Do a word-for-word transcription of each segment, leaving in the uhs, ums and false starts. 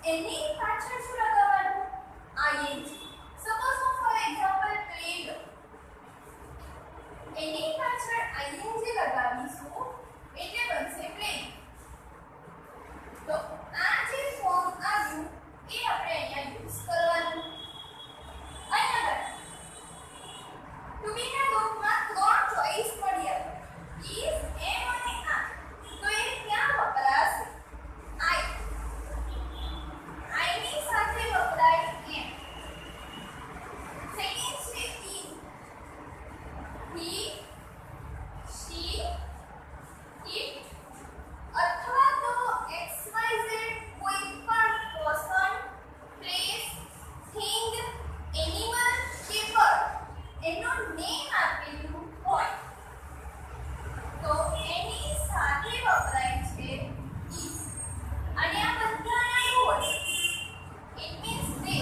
એની પાછળ શું લગાવવાનું? આઈએનજી. સપોઝ હું ફોર એક્ઝામ્પલ પ્લેડ, એની પાછળ આઈએનજી લગાવીશું એટલે બનશે પ્લેન. તો આ જે ફોર્મ આવ્યું એ આપણે અહીંયા યુઝ કરવાનું. અહીંયા ટુબીના ગ્રુપમાં ત્રણ ચોઇસ મળી આપણે, ઇઝ, એમ અને આ. તો એ ક્યાં વપરાશે? આઈ. આઈ ની સાથે વપરાય એમ. સેકન્ડ છે ઈ. હી, શી, ઇટ અથવા તો એક્સ વાય ઝેડ કોઈ પણ પર્સન, પ્લેસ, થિંગ, એનિમલ કે બર્ડ એનું નેમ આપેલું હોય તો એની સાથે વપરાય છે ઇઝ. અને આ બધાના એવું હશે. It means they.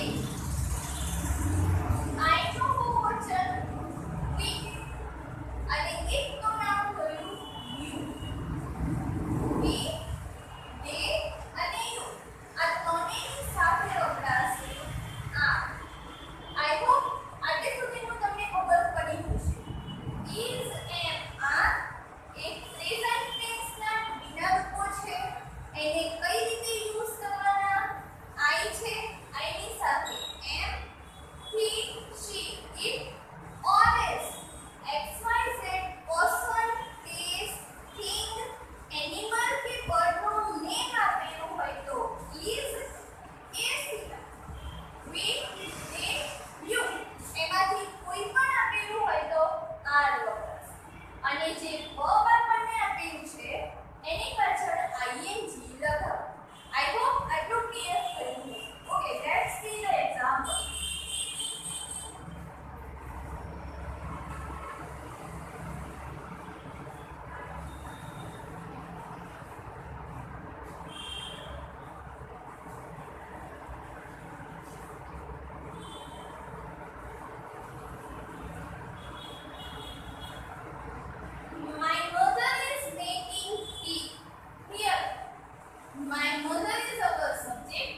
I નું બહુવચન we અને it નું નામ થયું you. we, they અને you આ ત્રણેયની સાથે વપરાશે આ. I hope આટલે સુધીનું તમને ખબર પડી હશે. is, am, are એ પ્રેઝન્ટ ટેન્સના બીજા રૂપો છે. એને કઈ રીતે યુઝ કરવાના? I છે, I ની સાથે am, he, she, it, or else x y z person, place, thing, animal કે bird નું નેમ આપેલું હોય તો is, is, we, they, you એમાંથી કોઈ પણ આપેલું હોય તો are વપરાશે. અને જે verb આપણને આપેલું છે એની પાછળ આઈએનજી લગાવો. I hope આટલું ક્લિયર થયું હશે. Okay, let's see the example. My mother is making tea. Here, my mother is our subject.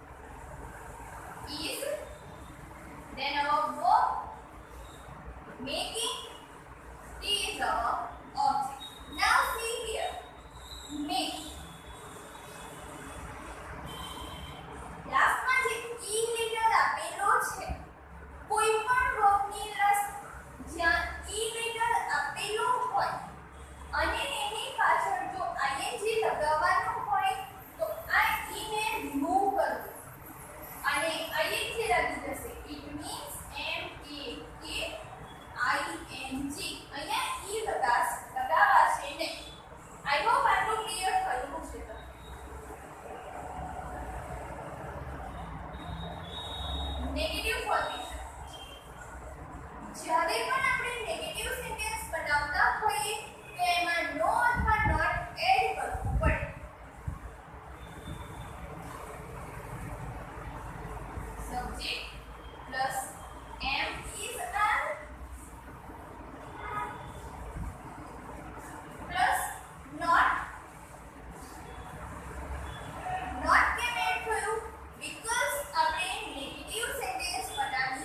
Is, then our verb. Making tea is our object. Now see here. Make. લાસ્ટમાં જે ઈ letter આપેલો છે કોઈ પણ વર્બની last જ્યાં ઈ letter આપેલો હોય અને એની પાછળ જો આઈએનજી લગાવવાનું હોય તો આ ઈ ને રિમૂવ કરવું અને આઈએનજી લાગી જશે. ઇટ મીન્સ એમ એ કે આઈએનજી. અહીંયા ઈ લગાસ લગાવાશે નહીં. આઈ હોપ આટલું ક્લિયર થયું છે. Negative formation. જ્યારે પણ આપણે નેગેટિવ સેન્ટેન્સ બનાવતા હોઈએ તો એમાં નો અથવા નોટ એડ કરવું પડે. Subject plus am is are plus not. Not કેમ એડ થયું? બીકોઝ આપણે નેગેટિવ સેન્ટેન્સ બનાવીએ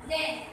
then